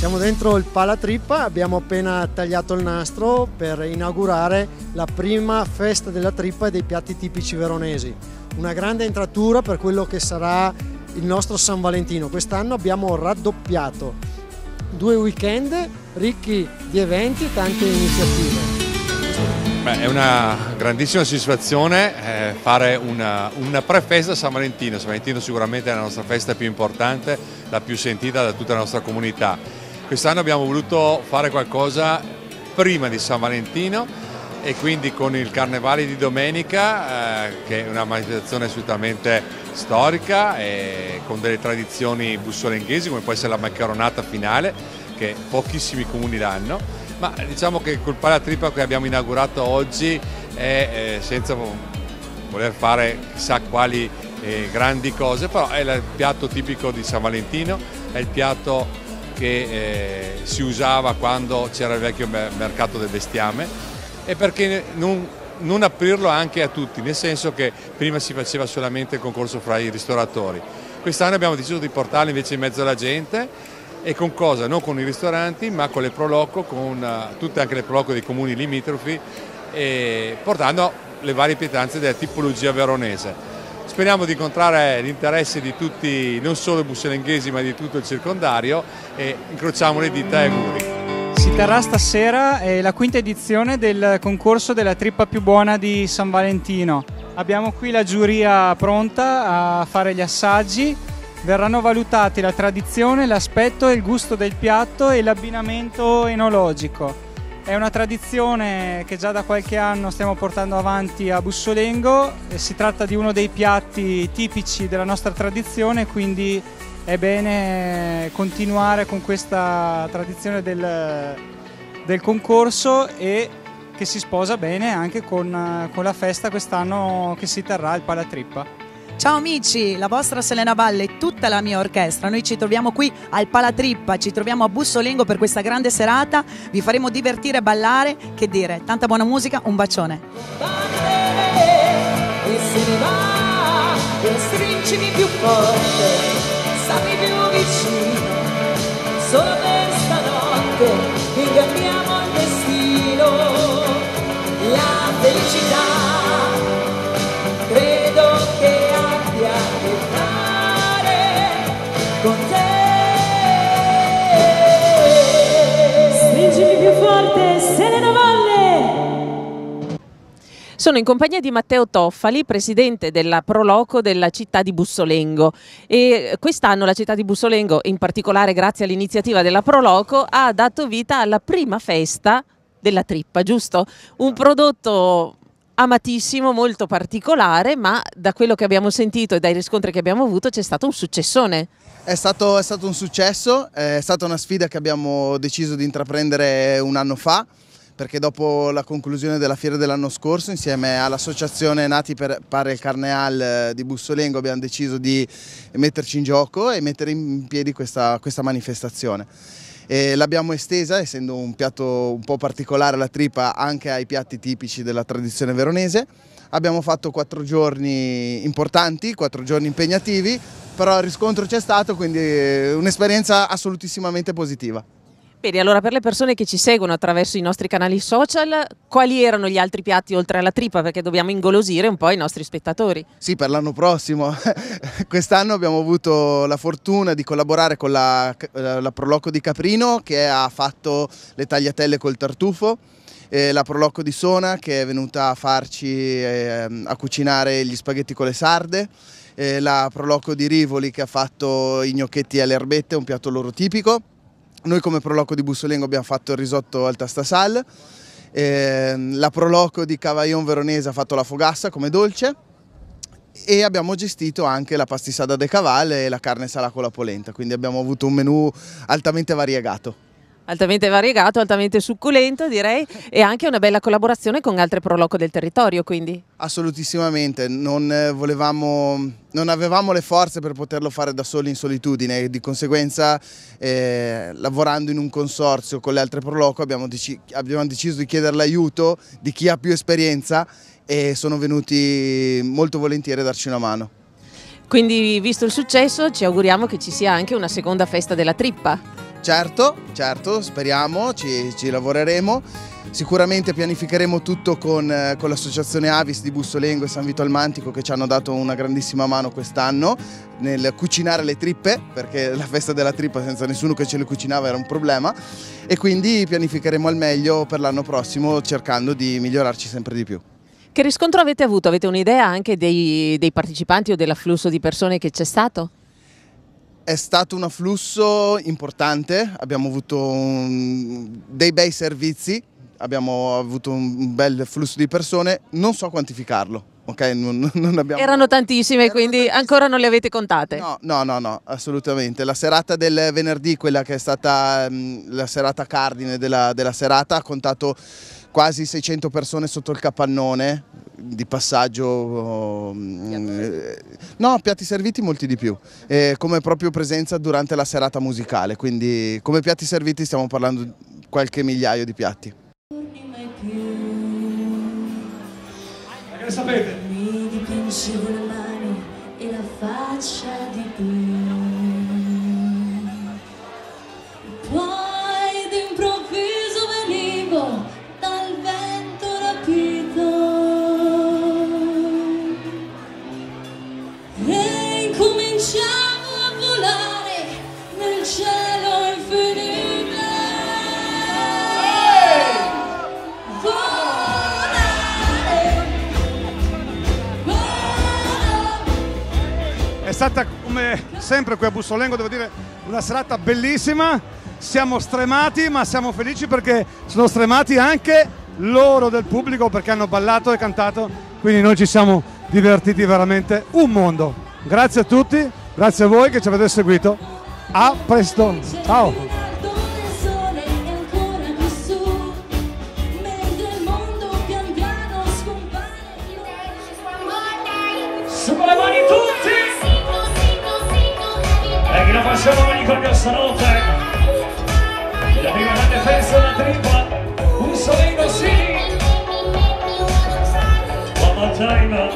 Siamo dentro il Palatrippa, abbiamo appena tagliato il nastro per inaugurare la prima festa della trippa e dei piatti tipici veronesi. Una grande entratura per quello che sarà il nostro San Valentino. Quest'anno abbiamo raddoppiato 2 weekend ricchi di eventi e tante iniziative. Beh, è una grandissima soddisfazione fare una pre-festa a San Valentino. San Valentino sicuramente è la nostra festa più importante, la più sentita da tutta la nostra comunità. Quest'anno abbiamo voluto fare qualcosa prima di San Valentino e quindi con il Carnevale di domenica, che è una manifestazione assolutamente storica e con delle tradizioni bussolenghesi, come può essere la maccheronata finale, che pochissimi comuni danno. Ma diciamo che col Palatrippa che abbiamo inaugurato oggi è senza voler fare chissà quali grandi cose, però è il piatto tipico di San Valentino, è il piatto che si usava quando c'era il vecchio mercato del bestiame, e perché non aprirlo anche a tutti, nel senso che prima si faceva solamente il concorso fra i ristoratori. Quest'anno abbiamo deciso di portarlo invece in mezzo alla gente. E con cosa? Non con i ristoranti, ma con le Proloco, con tutte anche le Proloco dei comuni limitrofi, portando le varie pietanze della tipologia veronese. Speriamo di incontrare l'interesse di tutti, non solo i bussolenghesi, ma di tutto il circondario, e incrociamo le dita e auguri. Si terrà stasera la quinta edizione del concorso della trippa più buona di San Valentino. Abbiamo qui la giuria pronta a fare gli assaggi. Verranno valutati la tradizione, l'aspetto e il gusto del piatto e l'abbinamento enologico. È una tradizione che già da qualche anno stiamo portando avanti a Bussolengo. Si tratta di uno dei piatti tipici della nostra tradizione, quindi è bene continuare con questa tradizione del concorso, e che si sposa bene anche con la festa quest'anno che si terrà al Palatrippa. Ciao amici, la vostra Selena Valle e tutta la mia orchestra. Noi ci troviamo qui al Palatrippa, ci troviamo a Bussolengo per questa grande serata. Vi faremo divertire e ballare. Che dire, tanta buona musica, un bacione. E se ne va, stringimi più forte, stammi più vicino, solo per stanotte ingabbiamo il destino, la felicità. Credo che abbia a che fare con te. Stringimi più forte, Selena Valle. Sono in compagnia di Matteo Toffali, presidente della Proloco della città di Bussolengo, e quest'anno la città di Bussolengo, in particolare grazie all'iniziativa della Proloco, ha dato vita alla prima festa della trippa, giusto? Un prodotto amatissimo, molto particolare, ma da quello che abbiamo sentito e dai riscontri che abbiamo avuto c'è stato un successone. È stato un successo, è stata una sfida che abbiamo deciso di intraprendere un anno fa, perché dopo la conclusione della fiera dell'anno scorso, insieme all'associazione Nati per Pare il Carneal di Bussolengo, abbiamo deciso di metterci in gioco e mettere in piedi questa manifestazione. L'abbiamo estesa, essendo un piatto un po' particolare, la trippa, anche ai piatti tipici della tradizione veronese. Abbiamo fatto 4 giorni importanti, 4 giorni impegnativi, però il riscontro c'è stato, quindi un'esperienza assolutissimamente positiva. Bene, allora per le persone che ci seguono attraverso i nostri canali social, quali erano gli altri piatti oltre alla trippa? Perché dobbiamo ingolosire un po' i nostri spettatori. Sì, per l'anno prossimo. Quest'anno abbiamo avuto la fortuna di collaborare con la Proloco di Caprino, che ha fatto le tagliatelle col tartufo, la Proloco di Sona, che è venuta a farci a cucinare gli spaghetti con le sarde, la Proloco di Rivoli, che ha fatto i gnocchetti alle erbette, un piatto loro tipico. Noi come Proloco di Bussolengo abbiamo fatto il risotto al tastasal, la Proloco di Cavaillon Veronese ha fatto la fogassa come dolce, e abbiamo gestito anche la pastissada de caval e la carne salà con la polenta, quindi abbiamo avuto un menù altamente variegato. Altamente variegato, altamente succulento direi, e anche una bella collaborazione con altre Proloco del territorio, quindi. Assolutissimamente, non avevamo le forze per poterlo fare da soli in solitudine, di conseguenza lavorando in un consorzio con le altre Proloco abbiamo deciso di chiedere l'aiuto di chi ha più esperienza, e sono venuti molto volentieri a darci una mano. Quindi, visto il successo, ci auguriamo che ci sia anche una seconda festa della trippa. Certo, speriamo, ci lavoreremo. Sicuramente pianificheremo tutto con l'associazione Avis di Bussolengo e San Vito al Mantico, che ci hanno dato una grandissima mano quest'anno nel cucinare le trippe, perché la festa della trippa senza nessuno che ce le cucinava era un problema, e quindi pianificheremo al meglio per l'anno prossimo, cercando di migliorarci sempre di più. Che riscontro avete avuto? Avete un'idea anche dei partecipanti o dell'afflusso di persone che c'è stato? È stato un afflusso importante, abbiamo avuto dei bei servizi, abbiamo avuto un bel flusso di persone, non so quantificarlo, ok? Non abbiamo... Erano tantissime, quindi ancora non le avete contate? No, assolutamente. La serata del venerdì, quella che è stata la serata cardine della serata, ha contato quasi 600 persone sotto il capannone di passaggio, no, piatti serviti molti di più, come proprio presenza durante la serata musicale, quindi come piatti serviti stiamo parlando di qualche migliaio di piatti. Che sapete? Mi dipingevo le mani e la faccia di blu. Poi d'improvviso venivo dal vento rapito e incominciavo a volare nel cielo infinito. È stata, come sempre qui a Bussolengo, devo dire, una serata bellissima. Siamo stremati, ma siamo felici perché sono stremati anche loro del pubblico, perché hanno ballato e cantato, quindi noi ci siamo divertiti veramente un mondo. Grazie a tutti, grazie a voi che ci avete seguito. A presto, ciao! Su con le mani tutti! E chi non facciamo mani con il stanotte? La prima grande festa della trippa, Bussolengo City! One more time!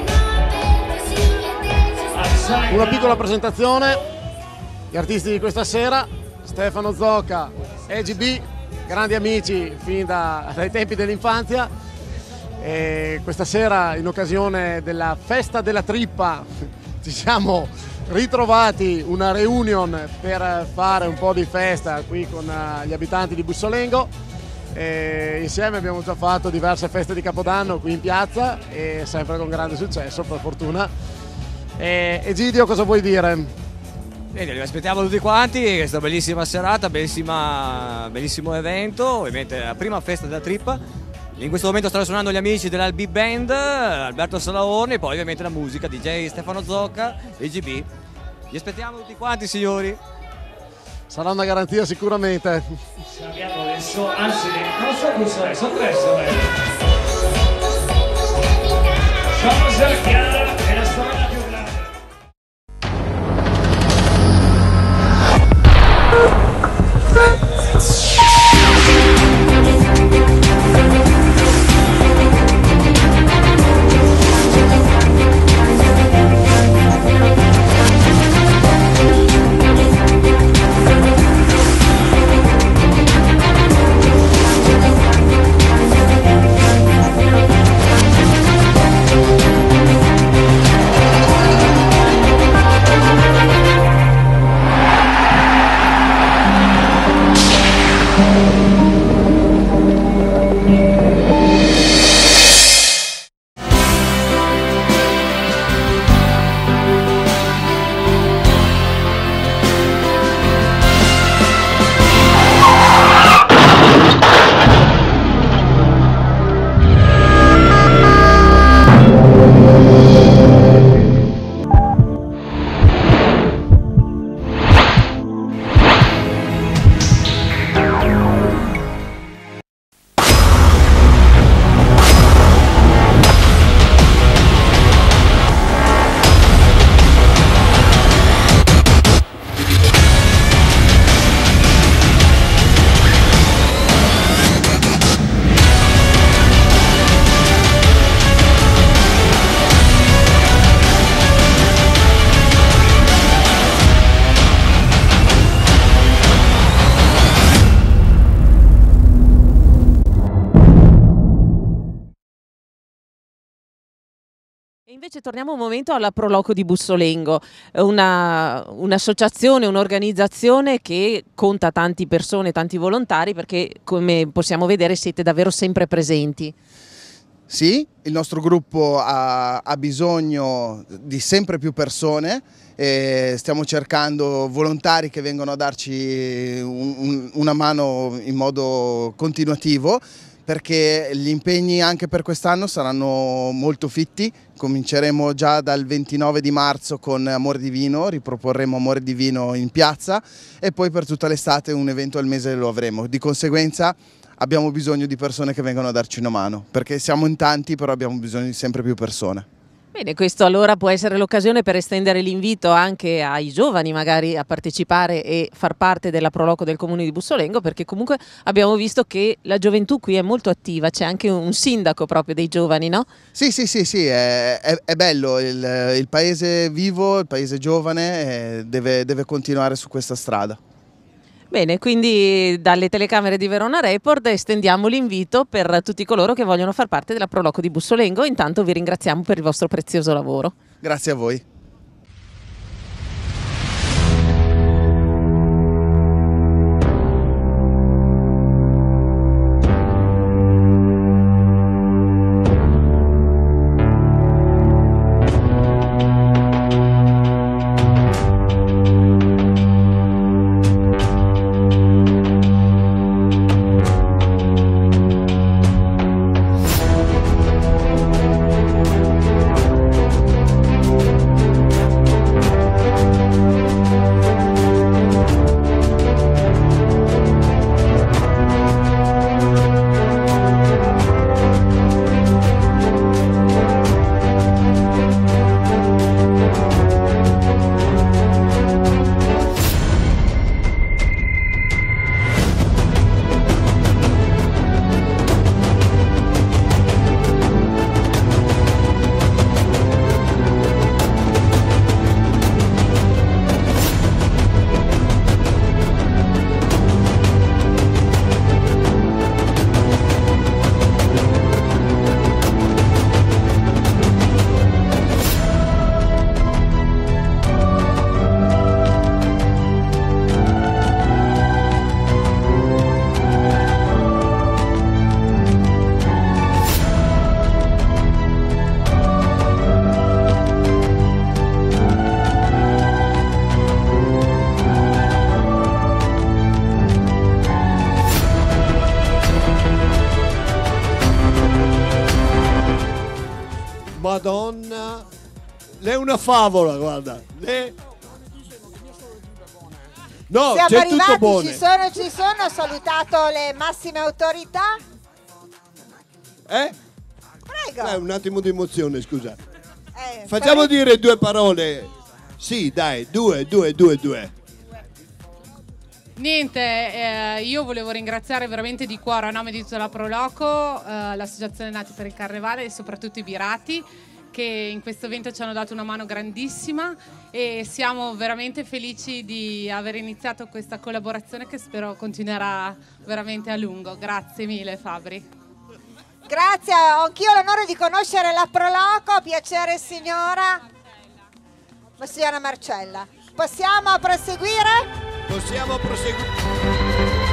Una piccola presentazione, gli artisti di questa sera, Stefano Zocca e GB, grandi amici fin dai tempi dell'infanzia. E questa sera, in occasione della festa della trippa, ci siamo ritrovati, una reunion per fare un po' di festa qui con gli abitanti di Bussolengo. E insieme abbiamo già fatto diverse feste di Capodanno qui in piazza e sempre con grande successo, per fortuna. Egidio, cosa vuoi dire? Bene, li aspettiamo tutti quanti, questa bellissima serata, bellissimo evento, ovviamente la prima festa della trippa. In questo momento stanno suonando gli amici della Big Band, Alberto Salaone, e poi ovviamente la musica, DJ Stefano Zocca e GB. Vi aspettiamo tutti quanti, signori. Sarà una garanzia sicuramente. Abbiamo adesso, anzi, non so cosa sono tre sorelle. Ciao Serchiara e la storia più grande. Invece torniamo un momento alla Proloco di Bussolengo, un'associazione, un'organizzazione che conta tanti persone, tanti volontari, perché come possiamo vedere siete davvero sempre presenti. Sì, il nostro gruppo ha bisogno di sempre più persone e stiamo cercando volontari che vengono a darci una mano in modo continuativo, perché gli impegni anche per quest'anno saranno molto fitti. Cominceremo già dal 29 di marzo con Amore di Vino, riproporremo Amore di Vino in piazza e poi per tutta l'estate un evento al mese lo avremo. Di conseguenza abbiamo bisogno di persone che vengano a darci una mano, perché siamo in tanti però abbiamo bisogno di sempre più persone. Bene, questo allora può essere l'occasione per estendere l'invito anche ai giovani magari a partecipare e far parte della Proloco del Comune di Bussolengo, perché comunque abbiamo visto che la gioventù qui è molto attiva, c'è anche un sindaco proprio dei giovani, no? Sì, è bello, il paese vivo, il paese giovane deve continuare su questa strada. Bene, quindi dalle telecamere di Verona Report estendiamo l'invito per tutti coloro che vogliono far parte della Proloco di Bussolengo. Intanto vi ringraziamo per il vostro prezioso lavoro. Grazie a voi. Madonna, lei è una favola, guarda. No, siamo c'è tutto buono. Ci sono, ho salutato le massime autorità. Prego. Un attimo di emozione, scusa. Facciamo dire due parole. Sì, dai, due. Niente, io volevo ringraziare veramente di cuore a nome di tutta la Proloco, l'associazione Nati per il Carnevale e soprattutto i Birati, che in questo evento ci hanno dato una mano grandissima e siamo veramente felici di aver iniziato questa collaborazione che spero continuerà veramente a lungo. Grazie mille Fabri. Grazie, ho anch'io l'onore di conoscere la Proloco, piacere signora. Signora Marcella, possiamo proseguire? Possiamo proseguire.